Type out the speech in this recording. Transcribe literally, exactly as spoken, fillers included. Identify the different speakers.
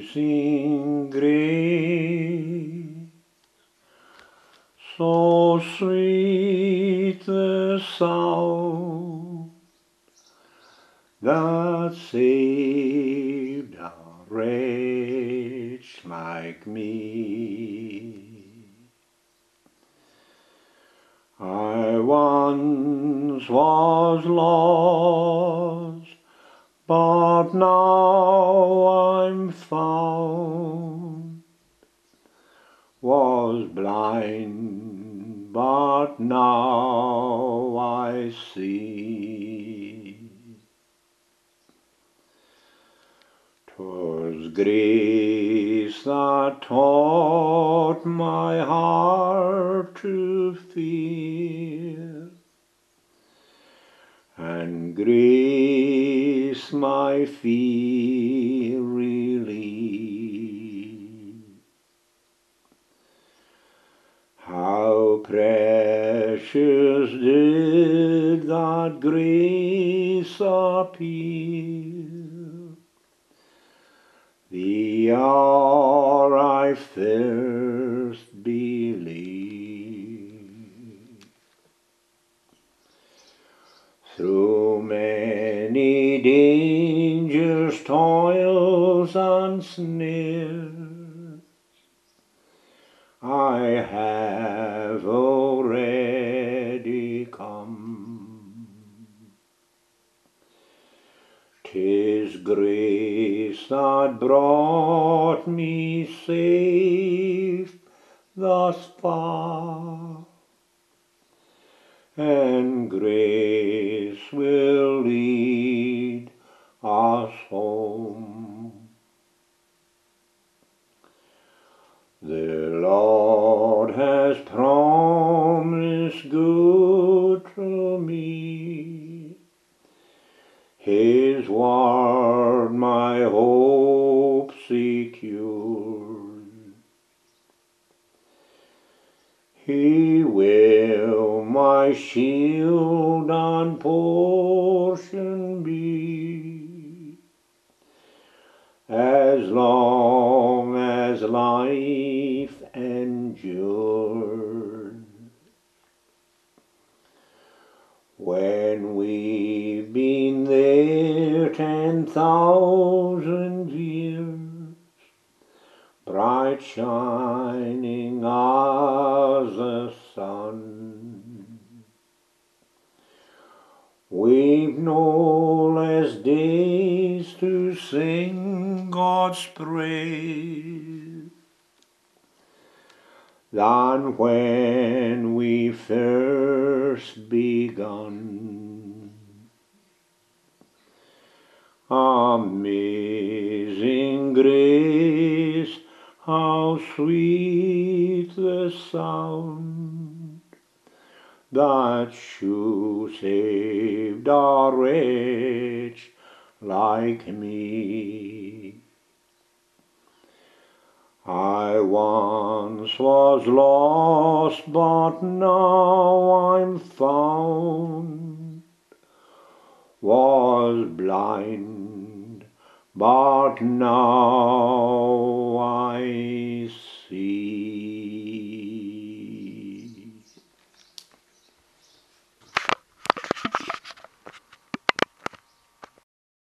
Speaker 1: Amazing grace, so sweet the sound that saved a wretch like me. I once was lost, but now I'm found, was blind, but now I see. 'Twas grace that taught my heart to fear, and grace my fear relieved. How precious did that grace appear the hour I first believed. Through many dangers, toils, and snares, I have already come. 'Tis grace that brought me safe thus far, and grace will lead us home. The Lord has promised good to me, His word my hope secures. He will my shield and portion be, as long as life endures. When we've been there ten thousand years, bright shining as the sun, we've no less days to sing God's praise than when we first begun. Amazing grace, how sweet the sound that should saved a wretch like me. I once was lost, but now I'm found, was blind, but now I